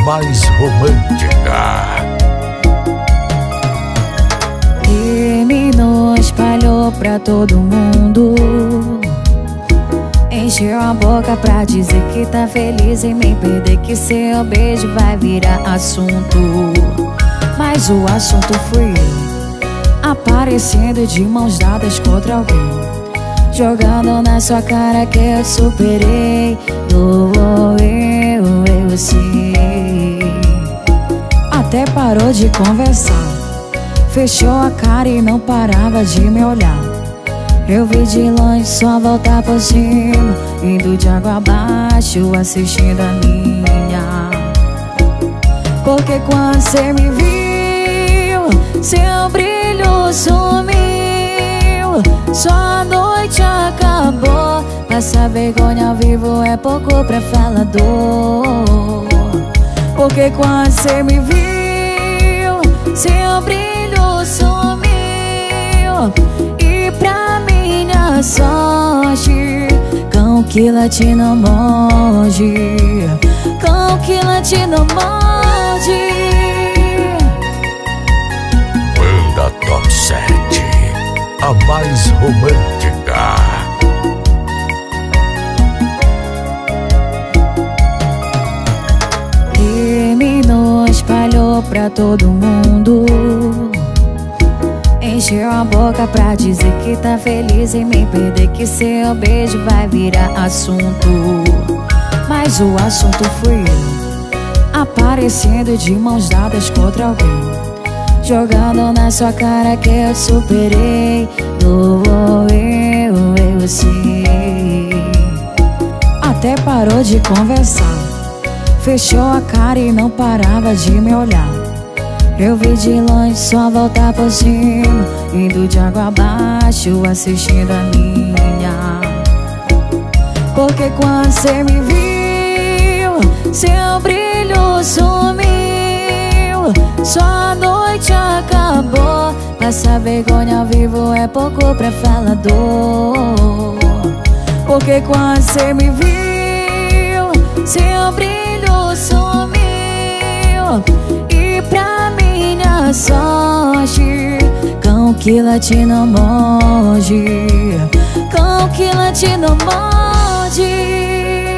mais romântica. Terminou, espalhou pra todo mundo, encheu a boca pra dizer que tá feliz em me perder, que seu beijo vai virar assunto. Mas o assunto fui eu, aparecendo de mãos dadas contra alguém, jogando na sua cara que eu superei. Eu sei. Até parou de conversar, fechou a cara e não parava de me olhar. Eu vi de longe só voltar por cima, indo de água abaixo, assistindo a minha. Porque quando cê me viu, seu brilho sumiu, só a noite acabou. Passar vergonha ao vivo é pouco pra falador. Porque quando cê me viu, seu brilho sumiu, e pra minha sorte, cão que late não morde, cão que late não morde. Banda Top 7, a mais romântica. Terminou, espalhou pra todo mundo, encheu a boca pra dizer que tá feliz em me perder, que seu beijo vai virar assunto. Mas o assunto fui eu, aparecendo de mãos dadas contra alguém, jogando na sua cara que eu superei. Eu sei. Até parou de conversar, fechou a cara e não parava de me olhar. Eu vi de longe só voltar por cima, indo de água abaixo, assistindo a minha. Porque quando cê me viu, seu brilho sumiu, só a noite acabou. Passar vergonha ao vivo é pouco pra falador. Porque quando cê me viu, seu brilho sumiu, e pra minha sorte, cão que late não morde, cão que late não morde.